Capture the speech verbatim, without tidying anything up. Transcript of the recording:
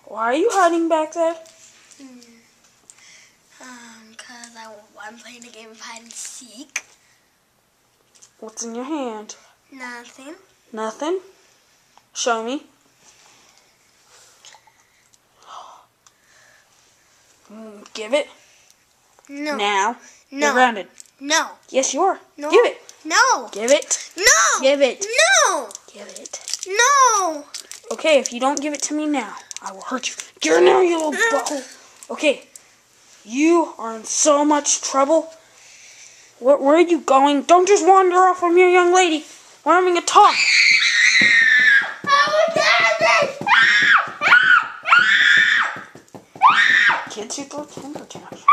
Why are you hiding back there? Mm. Um, because I, I'm playing a game of hide and seek. What's in your hand? Nothing. Nothing? Show me. Mm, give it. No. Now. No. You're grounded. No. Yes, you are. No. Give it. No. Give it. No. Give it. No. Give it. No. Okay, if you don't give it to me now, I will hurt you. Get in there, you little butthole. Okay. You are in so much trouble. Where, where are you going? Don't just wander off from your young lady. We're having a talk. Kids who throw temper tantrums.